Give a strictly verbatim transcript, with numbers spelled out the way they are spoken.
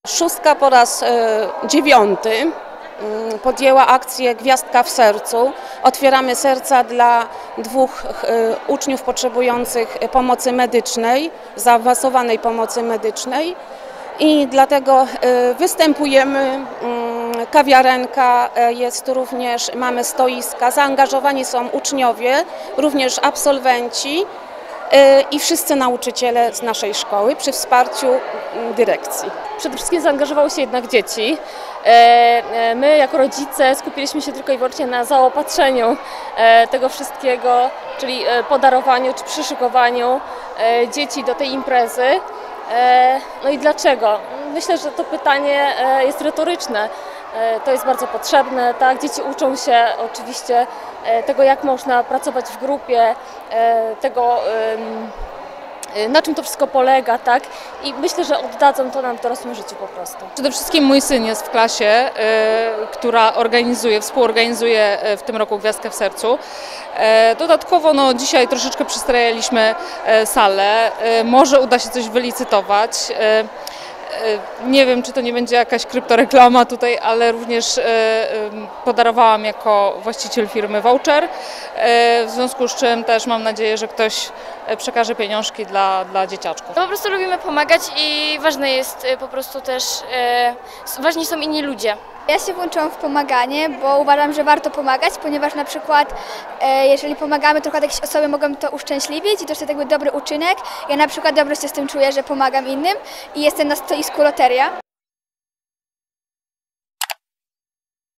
Szóstka po raz e, dziewiąty mm, podjęła akcję Gwiazdka w sercu. Otwieramy serca dla dwóch e, uczniów potrzebujących pomocy medycznej, zaawansowanej pomocy medycznej. I dlatego e, występujemy, mm, kawiarenka e, jest również, mamy stoiska, zaangażowani są uczniowie, również absolwenci i wszyscy nauczyciele z naszej szkoły przy wsparciu dyrekcji. Przede wszystkim zaangażowały się jednak dzieci. My jako rodzice skupiliśmy się tylko i wyłącznie na zaopatrzeniu tego wszystkiego, czyli podarowaniu czy przyszykowaniu dzieci do tej imprezy. No i dlaczego? Myślę, że to pytanie jest retoryczne. To jest bardzo potrzebne, tak? Dzieci uczą się oczywiście tego, jak można pracować w grupie, tego, na czym to wszystko polega, tak? I myślę, że oddadzą to nam w dorosłym życiu po prostu. Przede wszystkim mój syn jest w klasie, która organizuje, współorganizuje w tym roku Gwiazdkę w sercu. Dodatkowo no, dzisiaj troszeczkę przystrajaliśmy salę, może uda się coś wylicytować. Nie wiem, czy to nie będzie jakaś kryptoreklama tutaj, ale również podarowałam jako właściciel firmy voucher, w związku z czym też mam nadzieję, że ktoś przekaże pieniążki dla, dla dzieciaczków. No, po prostu lubimy pomagać i ważne jest po prostu też, ważni są inni ludzie. Ja się włączyłam w pomaganie, bo uważam, że warto pomagać, ponieważ na przykład e, jeżeli pomagamy, to jakieś osoby mogą to uszczęśliwić i to jest jakby dobry uczynek. Ja na przykład dobrze się z tym czuję, że pomagam innym i jestem na stoisku Loteria.